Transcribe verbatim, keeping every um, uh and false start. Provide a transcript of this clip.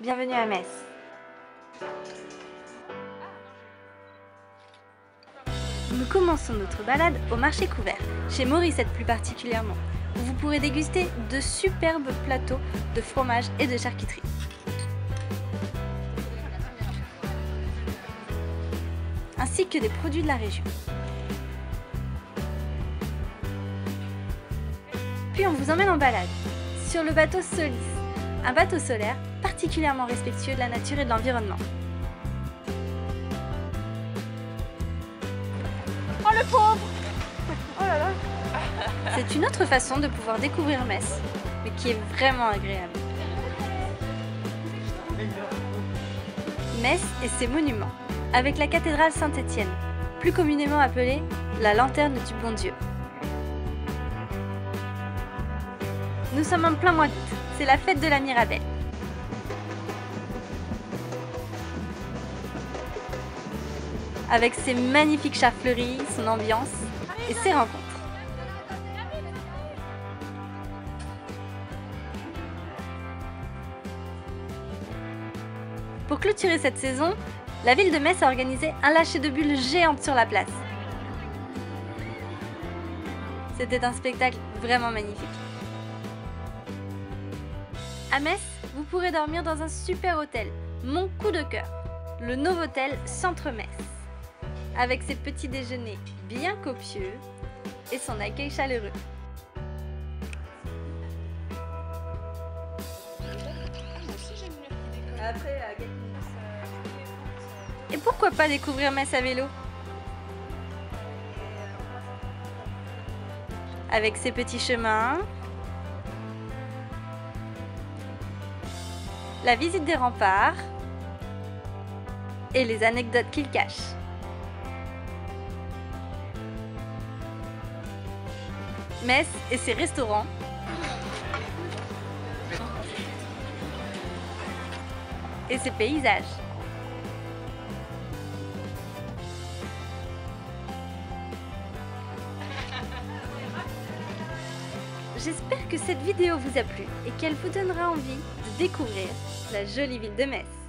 Bienvenue à Metz. Nous commençons notre balade au marché couvert, chez Morissette plus particulièrement, où vous pourrez déguster de superbes plateaux de fromage et de charcuterie. Ainsi que des produits de la région. Puis on vous emmène en balade, sur le bateau Solis, un bateau solaire particulièrement respectueux de la nature et de l'environnement. Oh le pauvre! Oh là là! C'est une autre façon de pouvoir découvrir Metz, mais qui est vraiment agréable. Metz et ses monuments, avec la cathédrale Saint-Étienne, plus communément appelée la lanterne du bon Dieu. Nous sommes en plein mois d'août, c'est la fête de la Mirabelle. Avec ses magnifiques chats fleuris, son ambiance et ses rencontres. Pour clôturer cette saison, la ville de Metz a organisé un lâcher de bulles géante sur la place. C'était un spectacle vraiment magnifique. À Metz, vous pourrez dormir dans un super hôtel, mon coup de cœur, le Novotel Centre Metz, avec ses petits déjeuners bien copieux et son accueil chaleureux. Et pourquoi pas découvrir Metz à vélo? Avec ses petits chemins, la visite des remparts et les anecdotes qu'ils cachent. Metz et ses restaurants. Et ses paysages. J'espère que cette vidéo vous a plu et qu'elle vous donnera envie de découvrir la jolie ville de Metz.